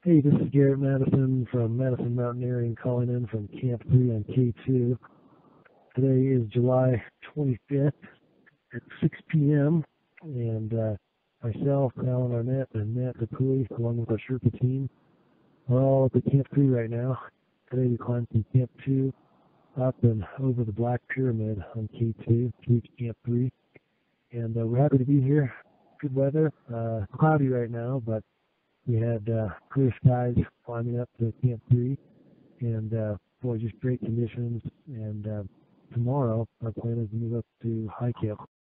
Hey, this is Garrett Madison from Madison Mountaineering calling in from Camp 3 on K2. Today is July 25th at 6 p.m. and myself, Alan Arnett, and Matt DePuy, along with our Sherpa team, are all up at Camp 3 right now. Today we climbed from Camp 2 up and over the Black Pyramid on K2 to reach Camp 3. And we're happy to be here. Good weather, cloudy right now, but we had clear skies climbing up to Camp 3, and boy, just great conditions. And tomorrow, our plan is to move up to high camp.